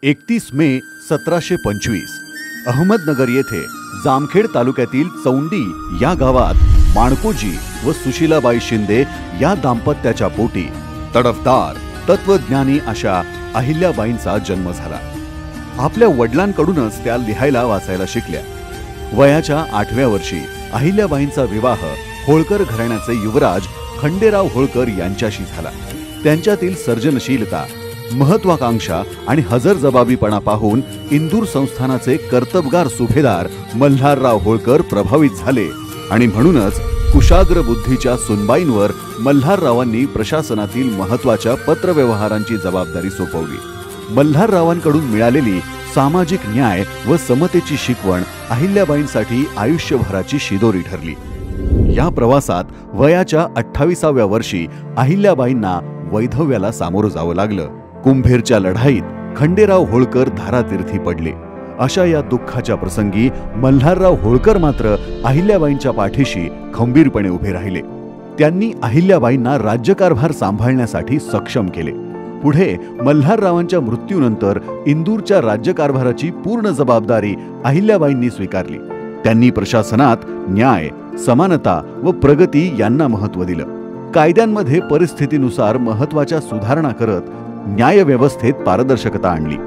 31 मे 1725 अहमदनगर येथे जामखेड तालुक्यातील चौंडी या गावात माणकोजी व सुशीलाबाई शिंदे या दाम्पत्याच्या पोटी तडफदार तत्वज्ञानी अशा अहिल्याबाईंचा जन्म झाला। आपल्या वडिलांकडूनच त्या लिहायला वाचायला शिकल्या। वयाच्या 8व्या वर्षी अहिल्याबाईंचा विवाह होळकर घराण्याचे युवराज खंडेराव होळकर यांच्याशी झाला। त्यांच्यातील सर्जनशीलता, महत्वाकांक्षा आणि हजरजबाबीपणा पाहून इंदूर संस्थानाचे कर्तबगार सुभेदार मल्हारराव होळकर प्रभावित झाले आणि म्हणूनच कुशाग्र बुद्धीच्या सुनबाईंवर मल्हाररावांनी प्रशासनातील महत्वाच्या पत्रव्यवहारांची जबाबदारी सोपवली। मल्हाररावांकडून मिळालेली सामाजिक न्याय व समतेची शिकवण अहिल्याबाईंसाठी आयुष्यभराची शिदोरी ठरली। या प्रवासात वयाच्या 28व्या वर्षी अहिल्याबाईंना वैधव्याला सामोरं जावं लागलं। कुंभेरच्या लढाईत खंडेराव होळकर धारातीर्थी पडले। अशा या दुःखाच्या प्रसंगी मल्हारराव होळकर मात्र अहिल्याबाईंच्या पाठीशी खंबीरपणे उभे राहिले। त्यांनी अहिल्याबाईंना राज्यकारभार सांभाळण्यासाठी सक्षम केले। पुढे मल्हाररावांच्या मृत्यूनंतर इंदूरच्या राज्यकारभाराची पूर्ण जबाबदारी अहिल्याबाईंनी स्वीकारली। त्यांनी प्रशासनात न्याय, समानता व प्रगती यांना महत्त्व दिलं। कायद्यांमध्ये परिस्थितीनुसार महत्त्वाच्या सुधारणा करत न्यायव्यवस्थेत पारदर्शकता आणली।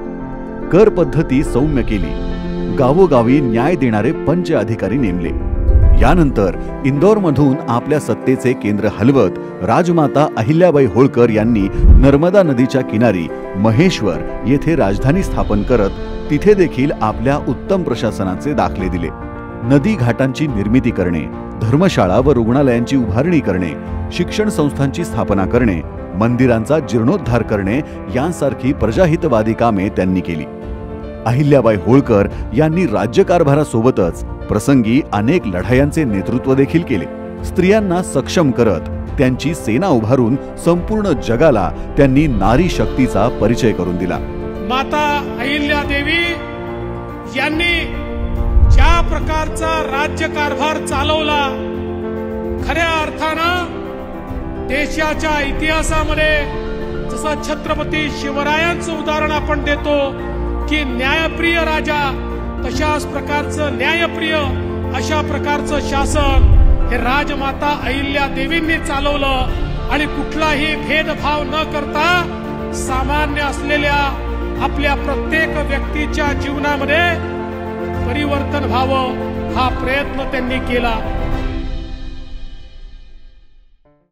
कर पद्धती सौम्य केली। गावोगावी न्याय देणारे पंच अधिकारी नेमले। यानंतर इंदोरमधून आपल्या सत्तेचे केंद्र हलवत राजमाता अहिल्याबाई होळकर यांनी नर्मदा नदीच्या किनारी महेश्वर येथे राजधानी स्थापन करत तिथे देखील आपल्या उत्तम प्रशासनाचे दाखले दिले। नदी घाटांची निर्मिती करणे, धर्मशाळा व रुग्णालयांची उभारणी करणे, शिक्षण संस्थांची स्थापना करणे, मंदिरांचा जीर्णोद्धार करणे यांसारखी प्रजाहितवादी कामे त्यांनी केली। अहिल्याबाई होळकर यांनी राज्यकारभारासोबतच प्रसंगी अनेक लढायांचे नेतृत्व देखील केले। स्त्रियांना सक्षम करत त्यांची सेना उभारून संपूर्ण जगाला त्यांनी नारी शक्तीचा परिचय करून दिला। माता अहिल्यादेवी यांनी ज्या प्रकारचा राज्यकारभार चालवला, खऱ्या अर्थानं देशाच्या इतिहासामध्ये जसं छत्रपती शिवरायांचं उदाहरण आपण देतो की न्यायप्रिय राजा, तशाच प्रकारचं न्यायप्रिय अशा प्रकारचं शासन हे राजमाता अहिल्यादेवींनी चालवलं आणि कुठलाही भेदभाव न करता सामान्य असलेल्या आपल्या प्रत्येक व्यक्तीच्या जीवनामध्ये परिवर्तन व्हावं हा प्रयत्न त्यांनी केला।